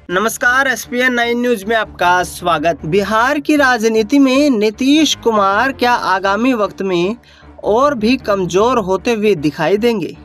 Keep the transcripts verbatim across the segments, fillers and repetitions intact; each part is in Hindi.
नमस्कार, S P N nine news में आपका स्वागत। बिहार की राजनीति में नीतीश कुमार क्या आगामी वक्त में और भी कमजोर होते हुए दिखाई देंगे?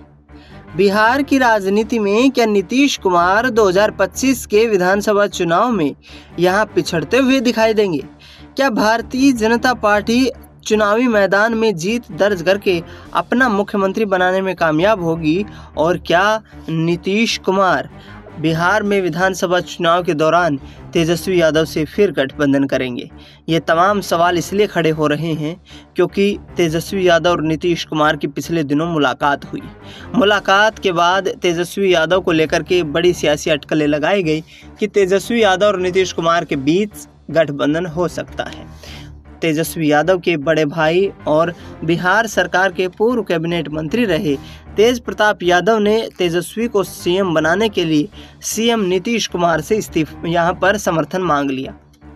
बिहार की राजनीति में क्या नीतीश कुमार दो हज़ार पच्चीस के विधानसभा चुनाव में यहां पिछड़ते हुए दिखाई देंगे? क्या भारतीय जनता पार्टी चुनावी मैदान में जीत दर्ज करके अपना मुख्यमंत्री बनाने में कामयाब होगी? और क्या नीतीश कुमार बिहार में विधानसभा चुनाव के दौरान तेजस्वी यादव से फिर गठबंधन करेंगे? ये तमाम सवाल इसलिए खड़े हो रहे हैं क्योंकि तेजस्वी यादव और नीतीश कुमार की पिछले दिनों मुलाकात हुई। मुलाकात के बाद तेजस्वी यादव को लेकर के बड़ी सियासी अटकलें लगाई गई कि तेजस्वी यादव और नीतीश कुमार के बीच गठबंधन हो सकता है। तेजस्वी यादव के बड़े भाई और बिहार सरकार के पूर्व कैबिनेट मंत्री रहे तेज प्रताप यादव ने तेजस्वी को सीएम बनाने के लिए सीएम नीतीश कुमार से इस्तीफा यहां पर समर्थन मांग लिया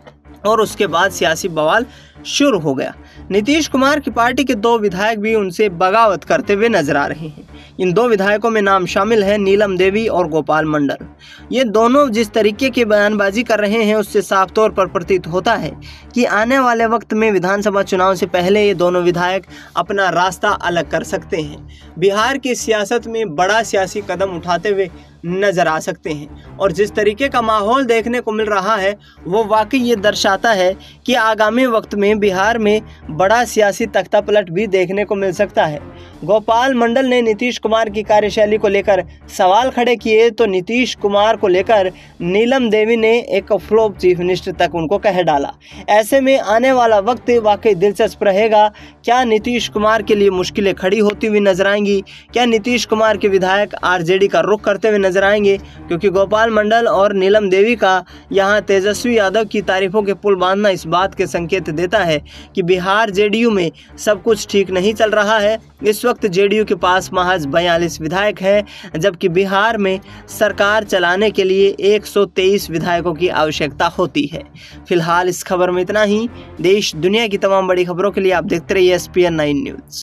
और उसके बाद सियासी बवाल शुरू हो गया। नीतीश कुमार की पार्टी के दो विधायक भी उनसे बगावत करते हुए नजर आ रहे हैं। इन दो विधायकों में नाम शामिल है नीलम देवी और गोपाल मंडल। ये दोनों जिस तरीके की बयानबाजी कर रहे हैं उससे साफ तौर पर प्रतीत होता है कि आने वाले वक्त में विधानसभा चुनाव से पहले ये दोनों विधायक अपना रास्ता अलग कर सकते हैं। बिहार की सियासत में बड़ा सियासी कदम उठाते हुए नजर आ सकते हैं और जिस तरीके का माहौल देखने को मिल रहा है वो वाकई ये दर्शाता है कि आगामी वक्त में बिहार में बड़ा सियासी तख्तापलट भी देखने को मिल सकता है। गोपाल मंडल ने नीतीश कुमार की कार्यशैली को लेकर सवाल खड़े किए तो नीतीश कुमार को लेकर नीलम देवी ने एक फ्लॉप चीफ मिनिस्टर तक उनको कह डाला। ऐसे में आने वाला वक्त वाकई दिलचस्प रहेगा। क्या नीतीश कुमार के लिए मुश्किलें खड़ी होती हुई नजर आएंगी? क्या नीतीश कुमार के विधायक आरजेडी का रुख करते हुए नजर आएंगे? क्योंकि गोपाल मंडल और नीलम देवी का यहाँ तेजस्वी यादव की तारीफों के पुल बांधना इस बात के संकेत देता है कि बिहार जेडीयू में सब कुछ ठीक नहीं चल रहा है। इस वक्त जेडीयू के पास महज बयालीस विधायक हैं, जबकि बिहार में सरकार चलाने के लिए एक सौ तेईस विधायकों की आवश्यकता होती है। फिलहाल इस खबर में इतना ही। देश दुनिया की तमाम बड़ी खबरों के लिए आप देखते रहिए S P N nine news.